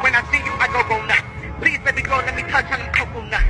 When I see you, I go nuts. Please, baby girl, let me touch on them coconuts.